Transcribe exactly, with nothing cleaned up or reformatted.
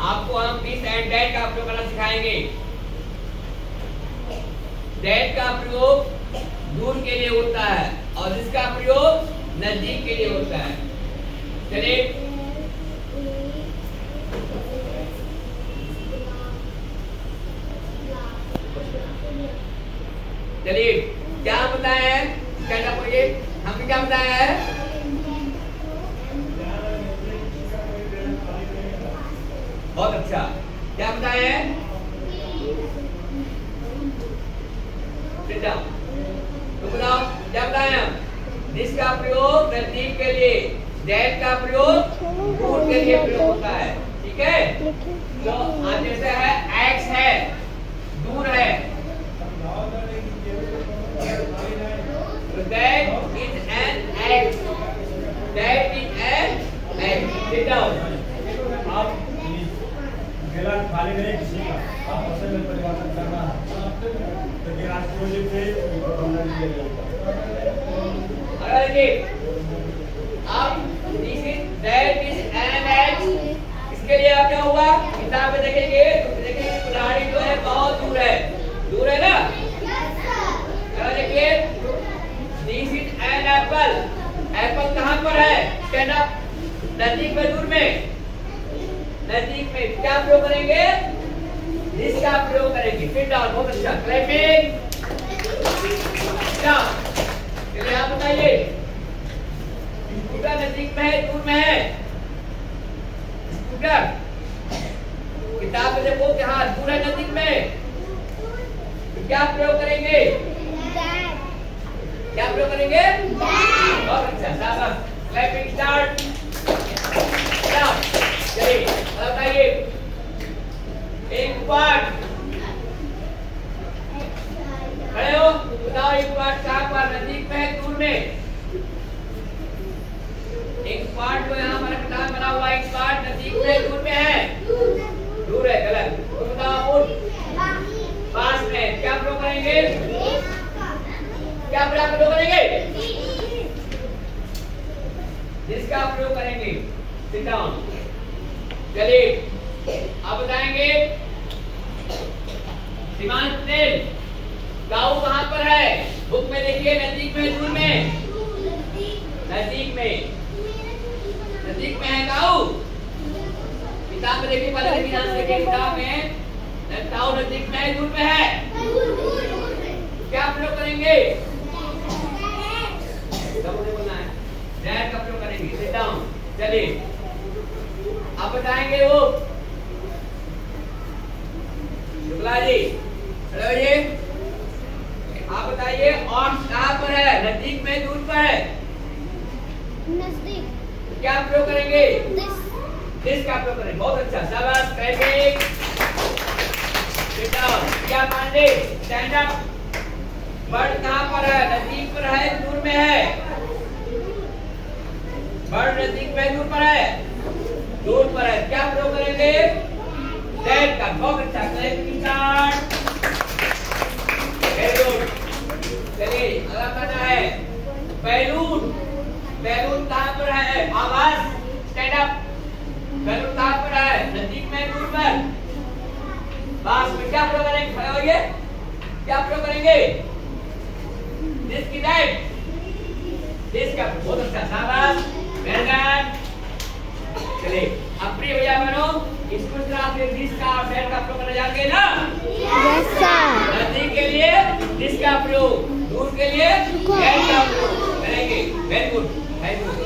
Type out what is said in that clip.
आपको हम this and that का प्रयोग करना सिखाएंगे। दैट का प्रयोग दूर के लिए होता है और इसका प्रयोग नजदीक के लिए होता है। चलिए चलिए क्या बताया है, क्या बोलिए, हमने क्या बताया है? बहुत अच्छा, क्या बताया है? तो बताओ क्या बताया हम? दिस का प्रयोग नजदीक के लिए, दैट का प्रयोग दूर के लिए प्रयोग होता है। ठीक है, तो आज जैसे है एक्स है, दूर है, that is an X. That is an X. Sit down. आप गिलास खाली नहीं किसी का, आप असल में परिवर्तन करना है तो गिलास प्रोजेक्ट से अगर देखिए आप this is that is an X, इसके लिए आप क्या हुआ, किताब में देखेंगे तो देखेंगे कुल्हाड़ी जो है बहुत दूर है, दूर है ना। अगर देखिए This is an apple. Apple कहाँ पर है? स्टैंड अप, नजदीक में दूर में? नजदीक में। क्या प्रयोग करेंगे? This का प्रयोग करेंगे। Sit down, बहुत अच्छा। Clapping. क्या? चलिए आप बताइए। स्कूटर नजदीक में है, दूर में है? स्कूटर किताब में देखो कहाँ दूर है, नजदीक में? तो क्या प्रयोग करेंगे? क्या प्रयोग करेंगे? बहुत अच्छा, शाबाश। Clapping start. चलिए बताइए एक पार्ट, खड़े हो, बताओ एक पार्ट कहाँ पर, नजदीक में है, दूर में? एक पार्ट जो यहाँ हमारा किताब बना हुआ है, एक पार्ट नजदीक में, दूर में है? दूर है, गलत। तो बताओ पास में। क्या प्रयोग करेंगे? क्या प्रयोग करेंगे? जिसका प्रयोग करेंगे। Sit down. चलिए आप बताएंगे सीमांत तेल, गाँव कहाँ पर है? बुक में देखिए, नजदीक में, दूर में? नजदीक में। नजदीक में है गाँव। किताब में देखिए, पहले देखिए किताब में, गाँव नजदीक में है, दूर में है? क्या प्रयोग करेंगे? दैट का प्रयोग करेंगे। Sit down. चलिए आप बताएंगे वो शुक्ला जी, ये आप बताइए और कहाँ पर है, नजदीक में, दूर पर है? नजदीक। क्या प्रयोग करेंगे? दिस। दिस का प्रयोग करेंगे। बहुत अच्छा, शाबाश। क्लैपिंग। Sit down. क्या पांडे, स्टैंड अप। बर्ड कहाँ पर है, नजदीक पर है, दूर में है? बर्ड नजदीक में, दूर पर है? दूर पर है। क्या प्रयोग करेंगे? दैट का। बहुत अच्छा, क्लैपिंग स्टार्ट। Very good. चलिए अगला करना है बैलून। बैलून कहाँ पर है? आवाज, स्टैंड अप। बैलून कहाँ पर है, नजदीक में, दूर पर? पास में। क्या प्रयोग करेंगे? खड़े होइए। क्या प्रयोग करेंगे? दिस की दैट। दिस का। बहुत अच्छा, शाबाश। Very good. चलिए अब प्रिय भैया बहनों, स्कूल क्लास में दिस का और दैट का प्रयोग करना जानते हैं ना? Yes sir. नजदीक के लिए दिस का प्रयोग, दूर के लिए दैट का प्रयोग करेंगे। Very good, very good.